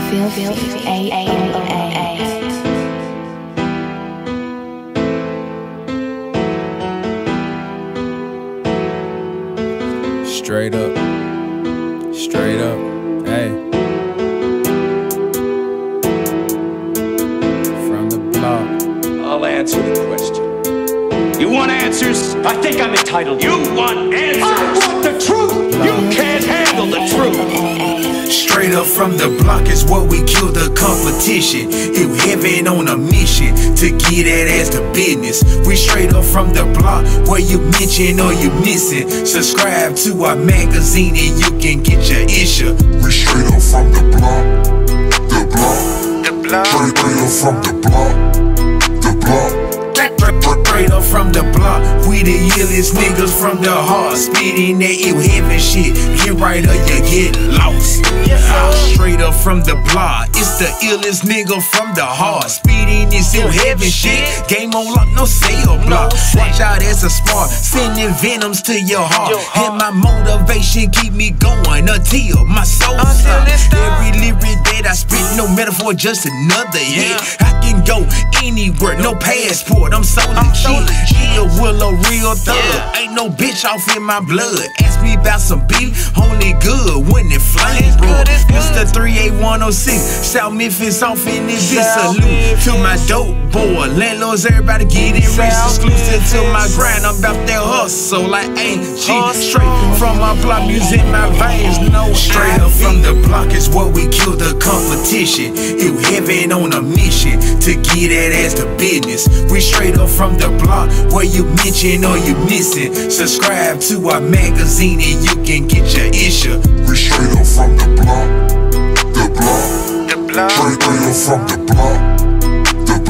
Feel A. Straight up, hey. From the block. I'll answer the question. You want answers? I think I'm entitled. You want answers? I want the truth! You can't handle the truth! Straight up from the block is what we kill the competition. It heaven on a mission to get that ass to business. We straight up from the block, where you mention or you missing. Subscribe to our magazine and you can get your issue. We straight up from the block, the block. Straight up from the block, the block. Straight up from the block, we the illest niggas from the heart. Spitting that ill heaven shit, get right or you get lost. Straight up from the block, it's the illest nigga from the heart. Spitting this ill heaven shit, game on lock, no sale block. Watch out, it's a spark, sending venoms to your heart. And my motivation keep me going until my soul stops. Every lyric that I spit, no metaphor, just another hit. I can go anywhere, no passport, I'm so legit. Yeah, will a real thug, ain't no bitch off in my blood. Ask me about some beef, only good when it flames, bro. Mr. 38106, South Memphis off in this bitch. Salute to my dope boy, landlords, everybody getting rich. Exclusive to my grind, I'm about that hustle like AG. Straight from my block, music my veins, no. Straight up from the block is what we kill the competition. It heaven on a mission to get that ass to business. We straight up from the block, where you mention or you missing. Subscribe to our magazine and you can get your issue. We straight up from the block, the block. Straight up from the block, the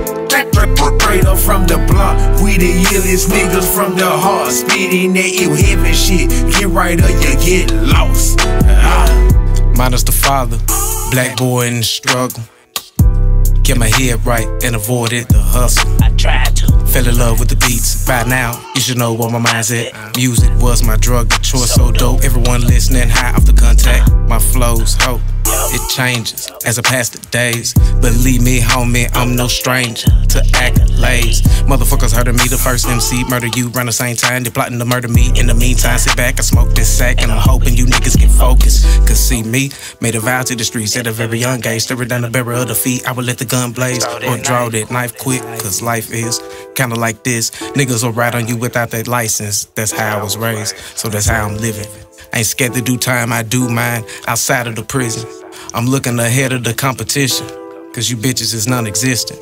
block. Straight up from the block, we the illest niggas from the heart. Spitting that ill heaven shit, get right or you get lost. Minus the father, black boy in the struggle. Get my head right and avoided the hustle. I tried to. Fell in love with the beats. By now, you should know where my mind's at. Music was my drug, the choice so dope. Everyone listening, high off the contact. My flows, hope. It changes as I pass the days. Believe me, homie, I'm no stranger to accolades. Motherfuckers heard of me, the first MC. Murder you around the same time. They plotting to murder me. In the meantime, sit back, I smoke this sack. And I'm hoping you niggas can focus. Cause see me, made a vow to the streets at a very young age. Staring down the barrel of the feet, I would let the gun blaze. Or draw that knife quick, cause life is kinda like this. Niggas will ride on you without that license. That's how I was raised, so that's how I'm living. I ain't scared to do time, I do mine outside of the prison. I'm looking ahead of the competition, cause you bitches is non-existent.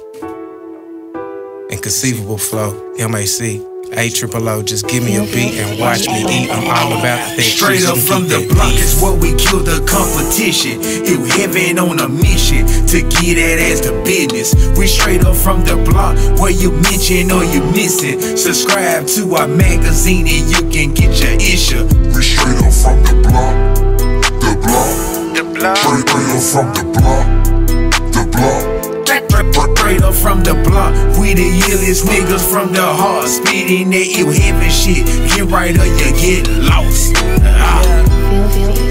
Inconceivable flow, MAC, AOOO, just give me a beat and watch me eat. I'm all about that. Straight up from the block is what we kill the competition. It heaven on a mission to get that ass to business. We straight up from the block, where you mention or you missing. Subscribe to our magazine and you can get your issue. We straight up from the block, the block. Straight up from the block, the block. Straight up from the block, we the illest niggas from the heart. Spitting that ill heaven shit, get right or you get lost. Feel